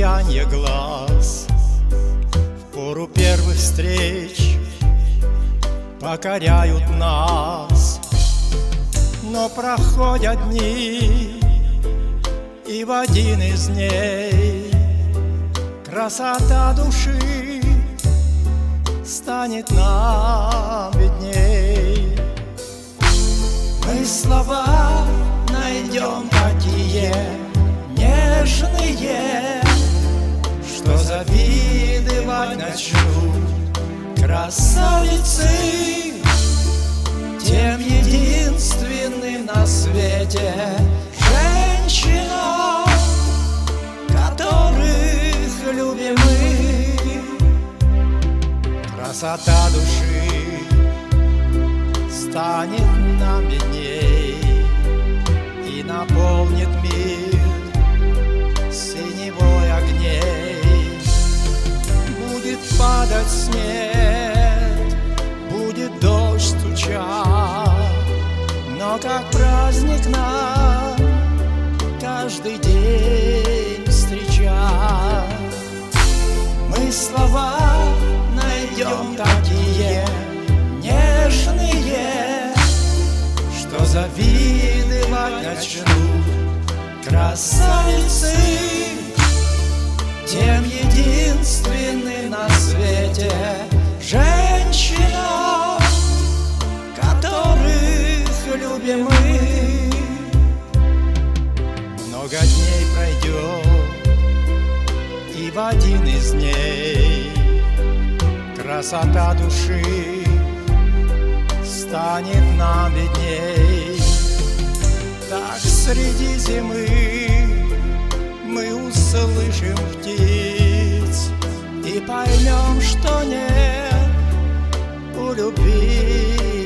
сиянье глаз в пору первых встреч покоряют нас. Но проходят дни, и в один из дней красота души станет нам видней. Мы слова найдем такие нежные, что завидовать начнут красавицы тем единственным на свете женщинам, которых любим мы. Красота души станет нам видней и наполнит мир синевой огней. Будет падать снег, будет дождь стучать, но как праздник нам каждый день встречать. Мы слова найдем такие нежные, что завидовать начнут красавицы тем единственным на свете женщинам, которых любим мы. Много дней пройдет, и в один из дней красота души станет нам видней. Так среди зимы мы услышим птиц и поймем, что нет у любви